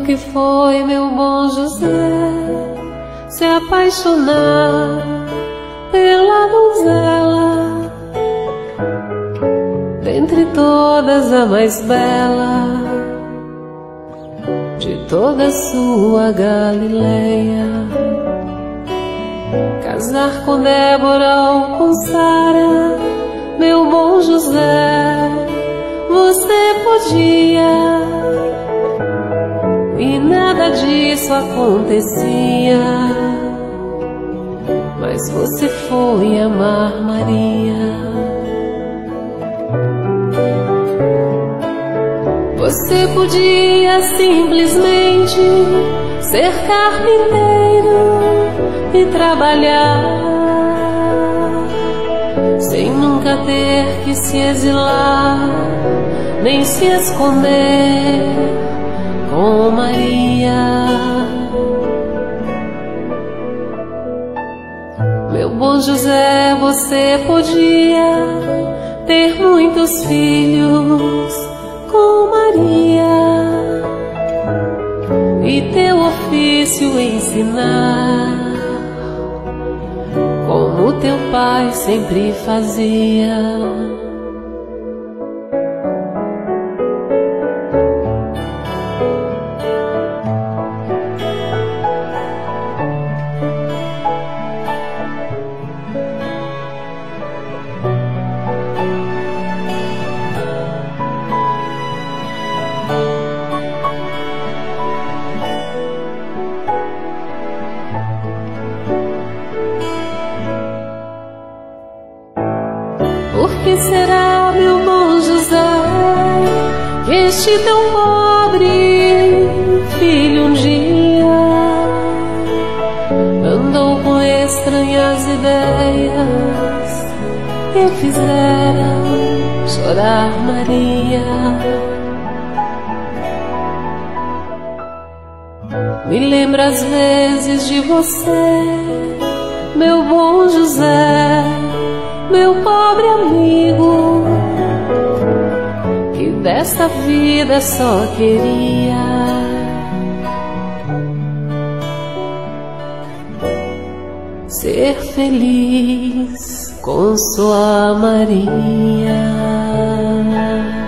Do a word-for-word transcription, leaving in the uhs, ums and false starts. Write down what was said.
que foi, meu bom José, se apaixonar pela donzela, dentre todas a mais bela de toda sua Galileia. Casar com Débora ou com Sara, meu bom José, você podia, e nada disso acontecia, mas você foi amar Maria. Você podia simplesmente ser carpinteiro e trabalhar, sem nunca ter que se exilar, nem se esconder com Maria. Meu bom José, você podia ter muitos filhos com Maria e teu ofício ensinar, como teu pai sempre fazia. Por que será, meu bom José, que este tão pobre filho um dia andou com estranhas ideias e fizeram chorar Maria? Me lembro às vezes de você, meu bom José, meu pobre amigo, que desta vida só queria ser feliz com sua Maria.